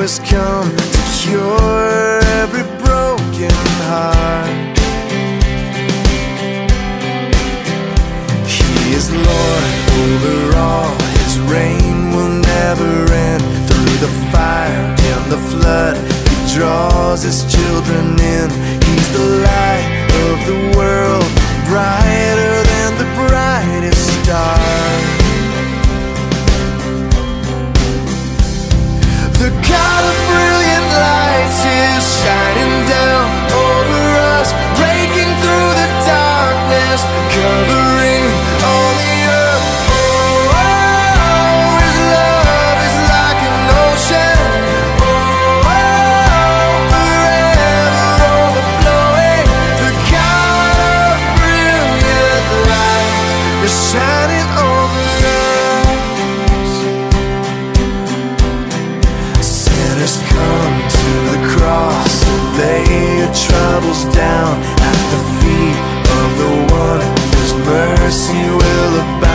has come to cure every broken heart. He is Lord over all, His reign will never end. Through the fire and the flood, He draws His children in. He's the light of the world, brighter than the brightest star. The God of brilliant lights is shining down over us, breaking through the darkness, covering all the earth. Oh, oh, His love is like an ocean. Oh, oh, forever overflowing. The God of brilliant lights is shining over us. Sinners come to the cross, lay your troubles down at the feet of the one whose mercy will abound.